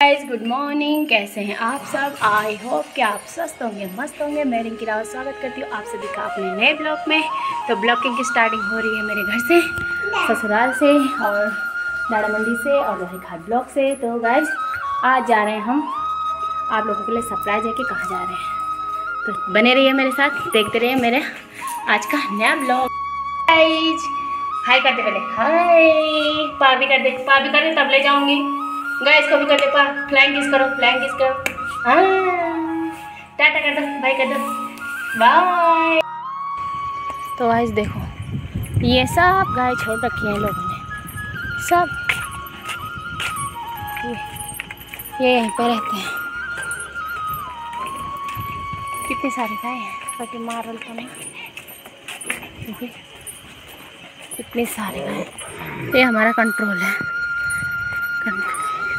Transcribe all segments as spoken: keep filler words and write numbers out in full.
Guys, good morning. कैसे हैं आप सब? आई होप कि आप स्वस्थ होंगे, मस्त होंगे। मैं रिंकी रावत स्वागत करती हूँ आप सभी का अपने नए ब्लॉग में। तो ब्लॉगिंग की स्टार्टिंग हो रही है मेरे घर से, ससुराल से और दाड़ा मंडी से और लोहे घाट ब्लॉक से। तो गाइज आज जा रहे हैं हम आप लोगों के लिए सरप्राइज है कि कहाँ जा रहे हैं, तो बने रहिए मेरे साथ, देखते रहिए मेरे आज का नया ब्लॉग। गाइज हाय करते पहले, हाय पा भी कर दे, पा भी कर दे तब ले जाऊँगी। गाइस को भी कर दे, पा फ्लाइंग किस करो, फ्लाइंग किस करो, हाँ टाटा कर दो, बाय कर दो, बाय। तो गाइस देखो ये सब गाय छोड़ रखी है लोगों ने, सब ये, ये यहीं पे रहते हैं। कितनी सारी गाय हैं, बाकी मारल तो नहीं, कितनी सारी गाय। ये हमारा कंट्रोल है, कंट्रोल।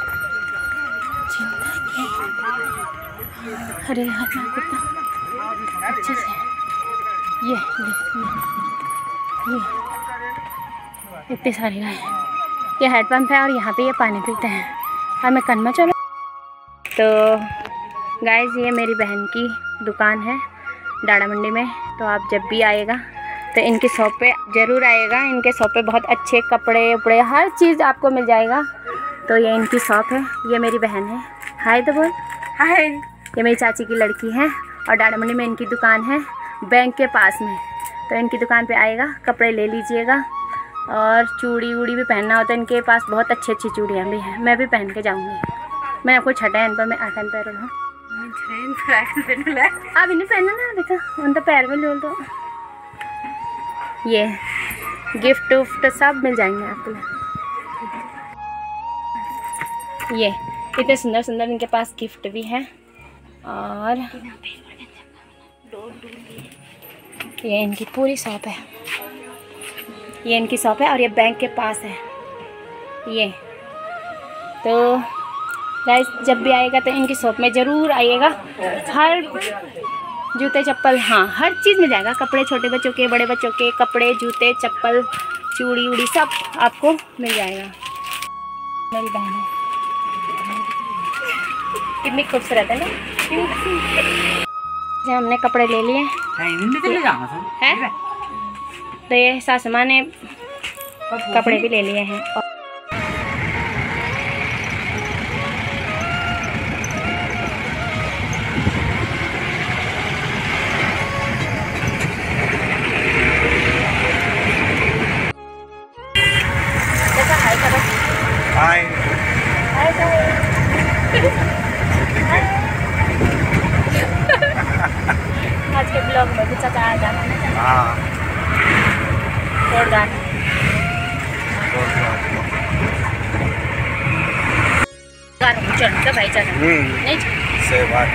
अरे यार मैं कितना अच्छे से ये ये ये इतनी सारी गाय हैं। ये हेड पंप है और यहाँ पे ये पानी पीते हैं। और मैं कन्मा चलो। तो गाइस ये मेरी बहन की दुकान है दाड़ा मंडी में। तो आप जब भी आएगा तो इनकी शॉप पे ज़रूर आएगा। इनके शॉप पे बहुत अच्छे कपड़े उपड़े हर चीज़ आपको मिल जाएगा। तो ये इनकी शॉप है, ये मेरी बहन है। हाय तो बोल, हाय। ये मेरी चाची की लड़की है और दाड़ा मंडी में इनकी दुकान है, बैंक के पास में। तो इनकी दुकान पे आएगा, कपड़े ले लीजिएगा। और चूड़ी वूड़ी भी पहनना होता है, इनके पास बहुत अच्छी अच्छी चूड़ियाँ भी हैं। मैं भी पहन के जाऊँगी। मैं आपको छठन पर मैं आठन पैर हूँ, अब इन्हें पहना ना, देखा उन तो पैर में बोल। तो ये गिफ्ट उफ्ट सब मिल जाएंगे आपको। ये इतने सुंदर सुंदर इनके पास गिफ्ट भी हैं। और ये इनकी पूरी शॉप है, ये इनकी शॉप है और ये बैंक के पास है ये। तो गाइस जब भी आएगा तो इनकी शॉप में ज़रूर आइएगा। हर जूते चप्पल, हाँ हर चीज़ मिल जाएगा। कपड़े छोटे बच्चों के, बड़े बच्चों के कपड़े, जूते चप्पल, चूड़ी उड़ी सब आपको मिल जाएगा। मेरी बहन है, कितनी खूबसूरत है ना। हमने कपड़े ले लिए हैं, तो ये सासू माँ ने कपड़े भी ले लिए हैं। हाय आज के ब्लॉग में भी चाचा आ जाना है। हाँ जोरदार चल भाई चल नहीं से बात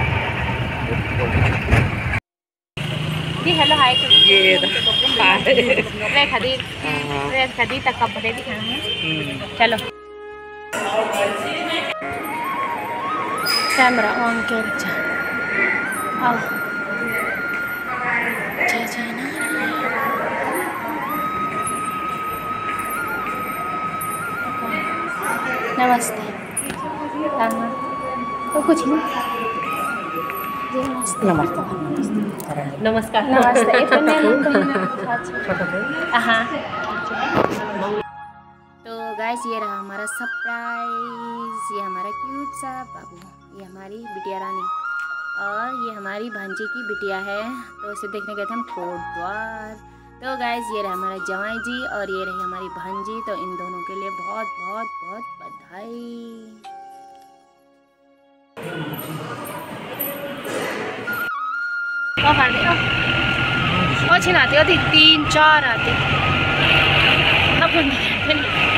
जी। हेलो हाय तो ये रे खदी रे खदी तक कपड़े दिखाना है। चलो कैमरा ऑन कर जा, आओ जय जय नारायण। नमस्ते, तो कुछ नहीं, नमस्ते नमस्कार नमस्ते। हाँ तो गाइस ये रहा हमारा सरप्राइज। ये हमारा क्यूट सा बाबू, ये हमारी बिटिया रानी और ये हमारी भांजी की बिटिया है। तो इसे देखने गए थे हम कोटद्वार। तो गाइस ये रहा हमारा जवाई जी और ये रही हमारी भांजी। तो इन दोनों के लिए बहुत बहुत बहुत बधाई। और छिनाती होती तीन चार आती अब